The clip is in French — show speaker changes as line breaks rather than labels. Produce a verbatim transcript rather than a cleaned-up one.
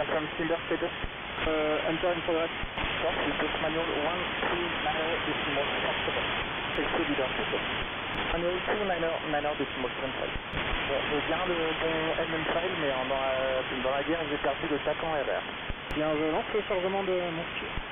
confirm cylinder status.
Uh, enter in progress.
Force with this manual one three niner decimal comfortable. Safety leader status. Manual two niner niner decimal seven five. Bon, je garde le bon M M file, mais dans la, dans la guerre, j'ai perdu le taquant R R.
Bien, je lance le chargement de mon ski.